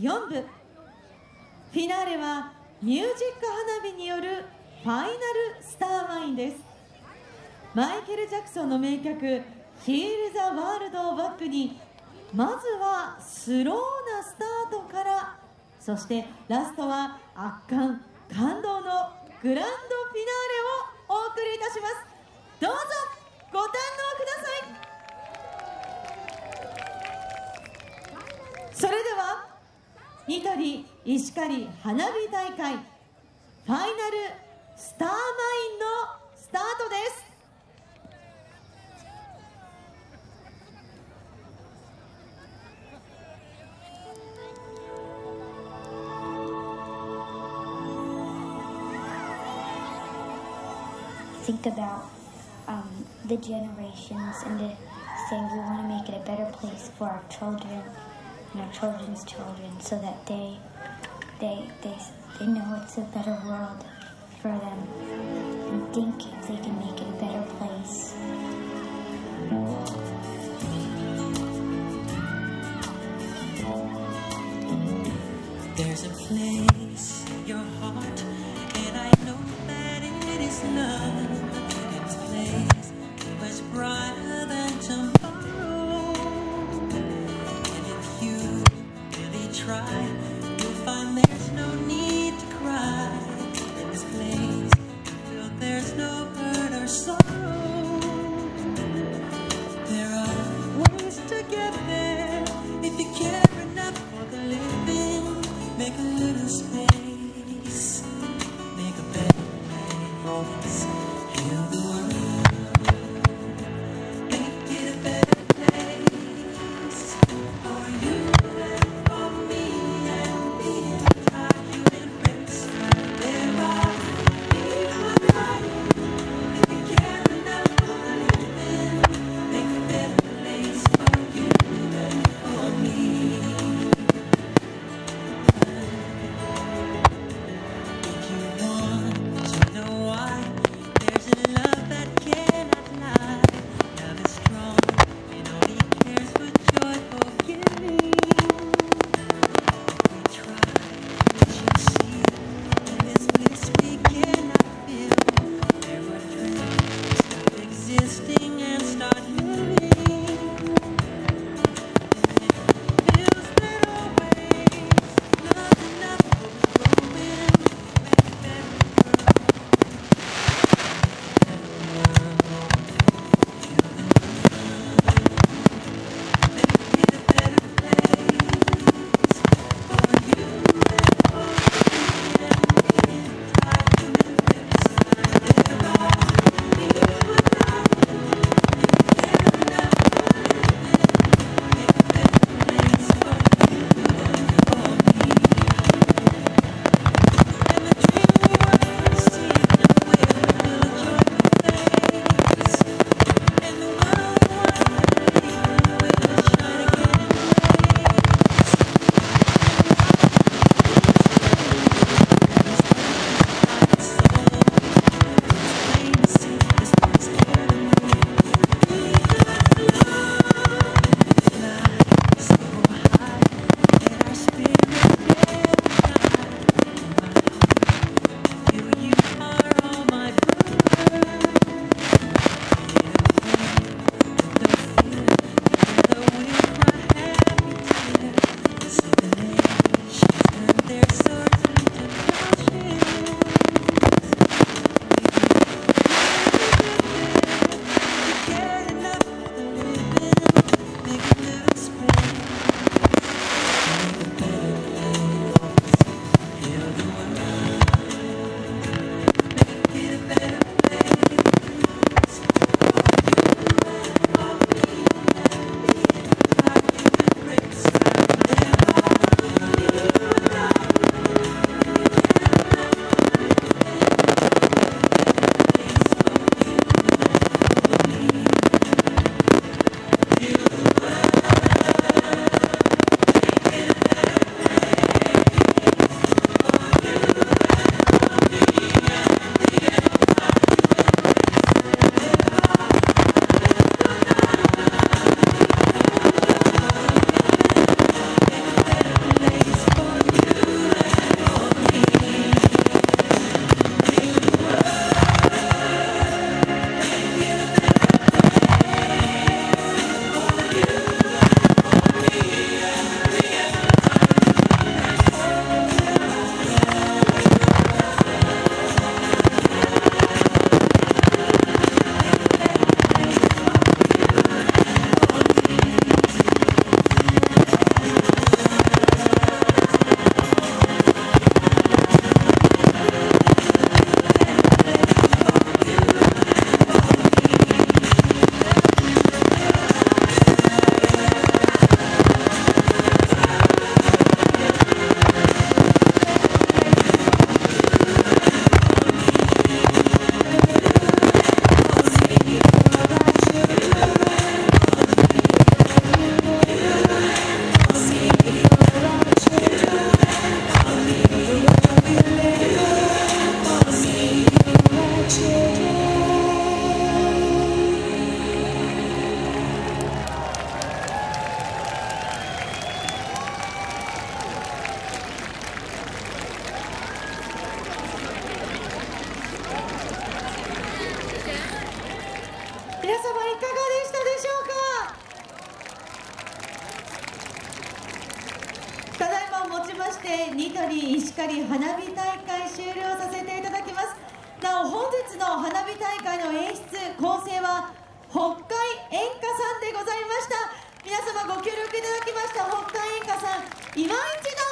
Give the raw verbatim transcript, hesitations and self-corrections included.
よんぶ、フィナーレはミュージック花火によるファイナルスターマインです。マイケル・ジャクソンの名曲「ヒール・ザ・ワールド」をバックに、まずはスローなスタートから、そしてラストは圧巻感動のグランドフィナーレをお送りいたします。どうぞご堪能ください。それではニトリ石狩花火大会ファイナルスターマインのスタートです。 Think about um, the generations and to saying we want to make it a better place for our children and our children's children, so that they they they they know it's a better world for them, and think if they can make it a better place. There's a place in your heart, and I know that it is love. It's a place much brighter than tomorrow. And if you really try, you'll find there's no need to cry. In this place, you feel there's no hurt or sorrow. There are ways to get there if you care enough for the living. Make a little space. してニトリ石狩花火大会終了させていただきます。なお本日の花火大会の演出構成は北海演歌さんでございました。皆様ご協力いただきました北海演歌さん、今一度